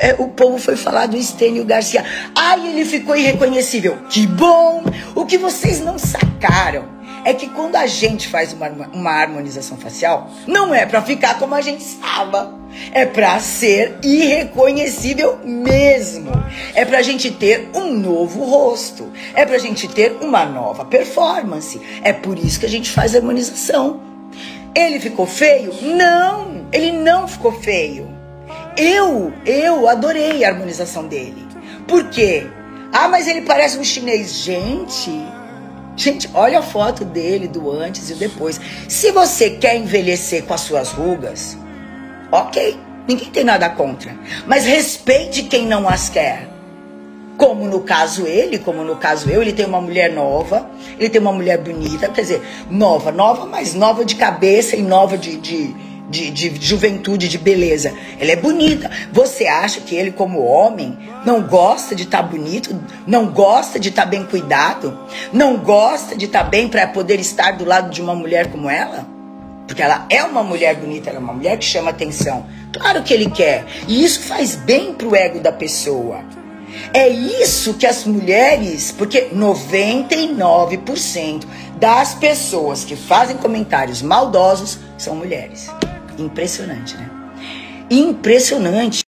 o povo foi falar do Estênio Garcia. Ai, ele ficou irreconhecível. Que bom! O que vocês não sacaram é que quando a gente faz uma harmonização facial, não é pra ficar como a gente estava. É pra ser irreconhecível mesmo. É pra gente ter um novo rosto. É pra gente ter uma nova performance. É por isso que a gente faz harmonização. Ele ficou feio? Não, ele não ficou feio. Eu adorei a harmonização dele. Por quê? Ah, mas ele parece um chinês. Gente, olha a foto dele do antes e o depois. Se você quer envelhecer com as suas rugas, ok, ninguém tem nada contra. Mas respeite quem não as quer. Como no caso ele, como no caso eu, ele tem uma mulher nova, ele tem uma mulher bonita, quer dizer, nova, mas nova de cabeça e nova de juventude, de beleza. Ela é bonita. Você acha que ele, como homem, não gosta de estar bonito? Não gosta de estar bem cuidado? Não gosta de estar bem para poder estar do lado de uma mulher como ela? Porque ela é uma mulher bonita, ela é uma mulher que chama atenção. Claro que ele quer. E isso faz bem pro ego da pessoa. É isso que as mulheres, porque 99% das pessoas que fazem comentários maldosos são mulheres. Impressionante, né? Impressionante.